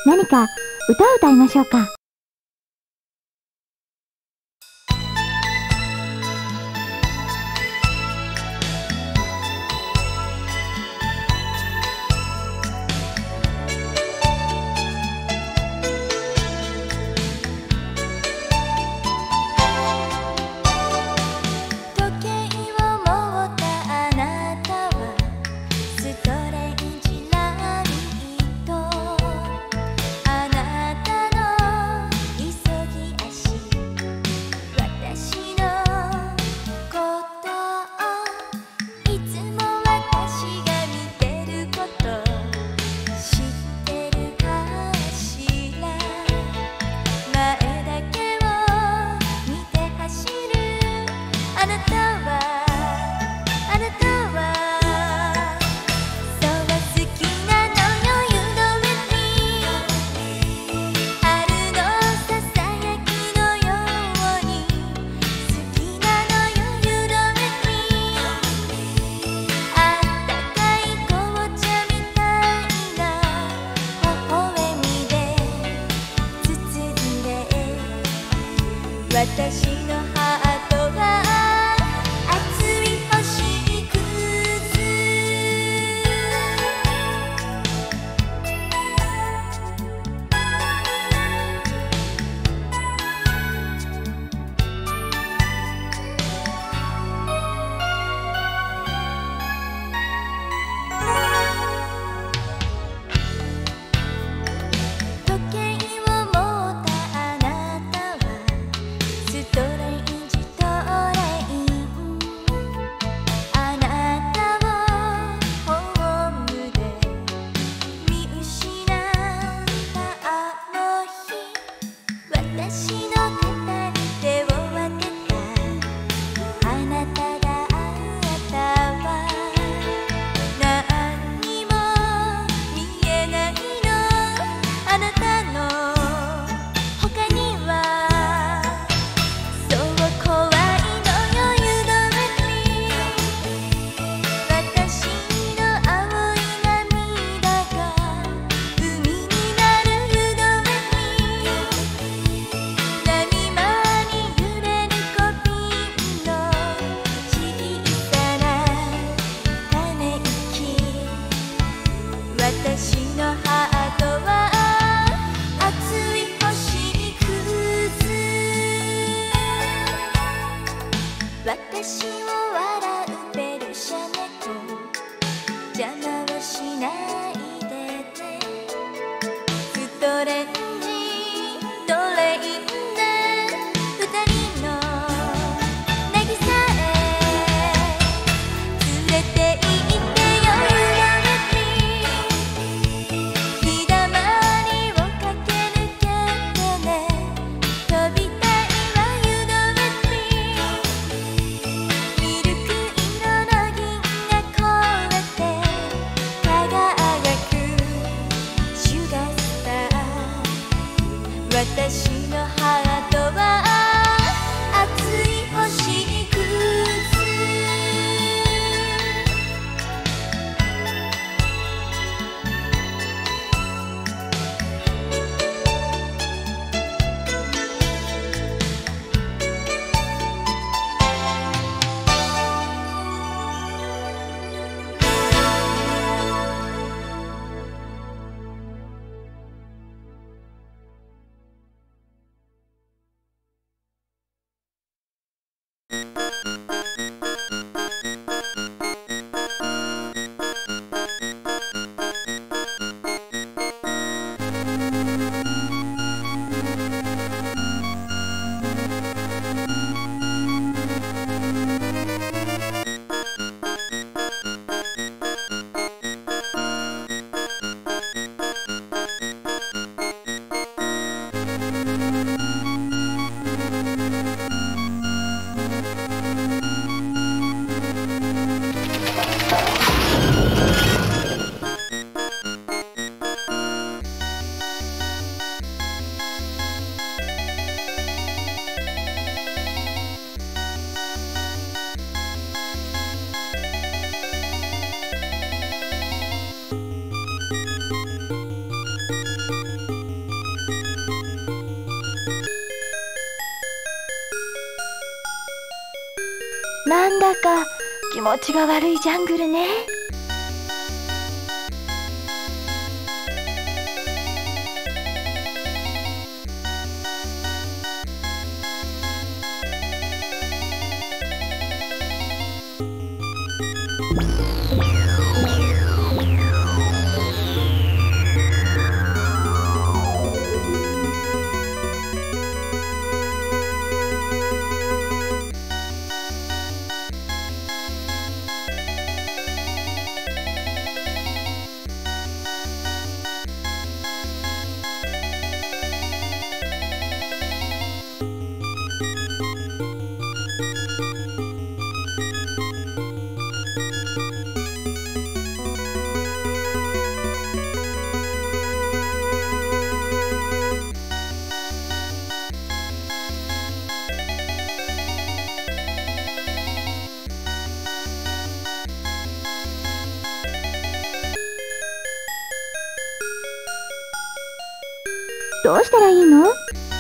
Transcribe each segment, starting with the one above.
何か歌を歌いましょうか。 私のハートは熱い星屑時計を持ったあなたはストレンジトレインあなたをホームで見失ったあの日私の肩に手を当てたあなたがあったわ何にも見えないのあなたの他にはそう怖いのよ You don't let me 私の青い涙が海になる You don't let me 波間に揺れる小瓶の小さなため息私のハートは熱い星屑私を笑うペルシャ猫邪魔をしないでねストレンジトレインで二人の渚へ連れて行ってよ You don't let me 日だまりを駆け抜けてね飛びたいわ You don't let me ミルク色の銀が越えて輝くシュガースター私のハートは熱い星屑なんだか気持ちが悪いジャングルね。どうしたらいいの？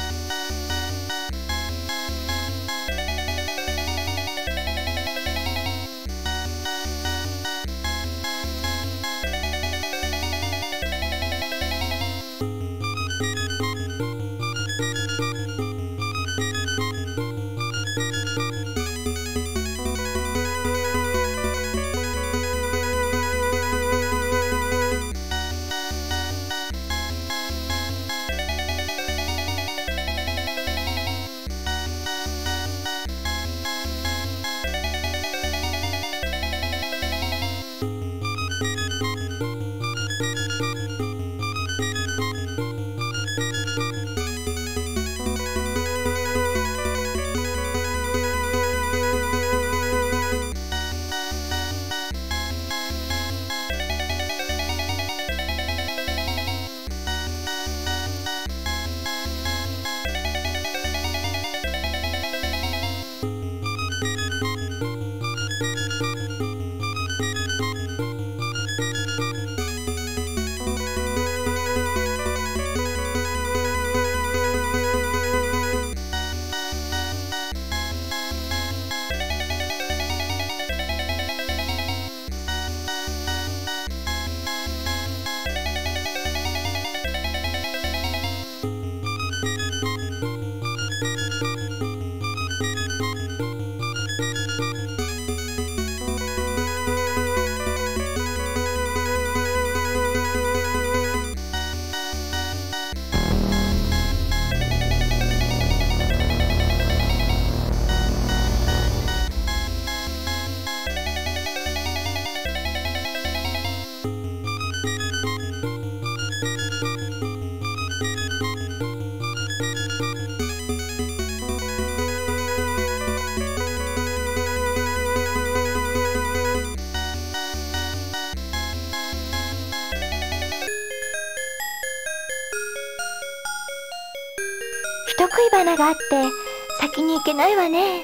人食い花があって先に行けないわね。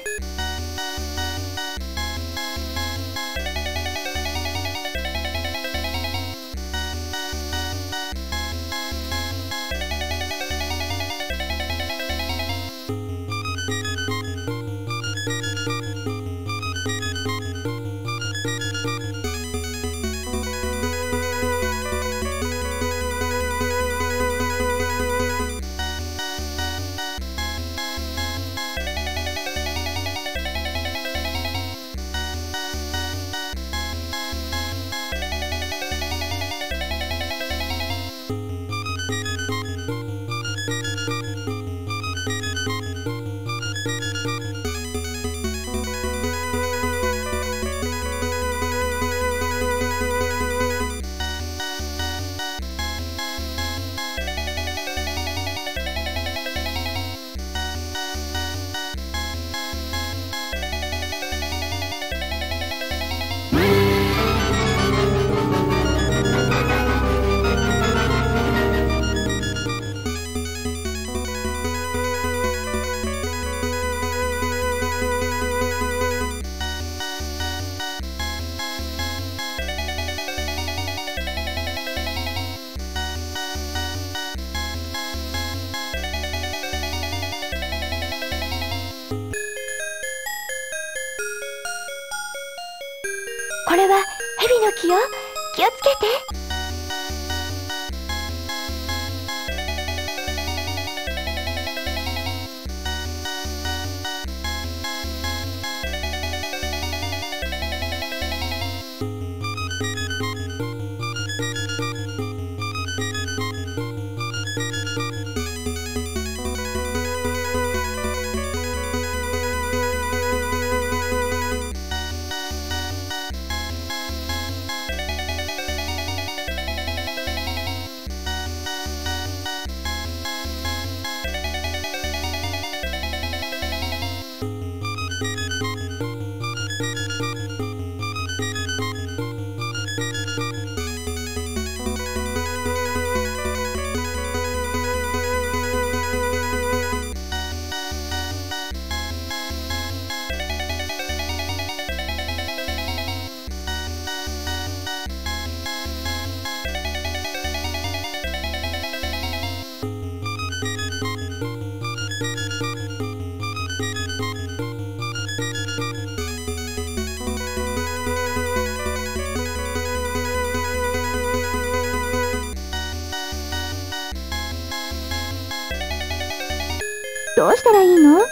これは蛇の木よ。気をつけて。どうしたらいいの？